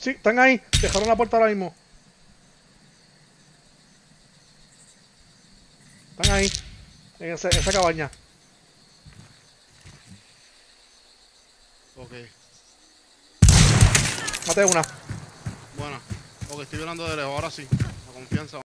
Sí, están ahí. Dejaron la puerta ahora mismo. Están ahí. En esa cabaña. Ok. Mate una. Bueno. Ok, estoy violando de lejos. Ahora sí. La confianza.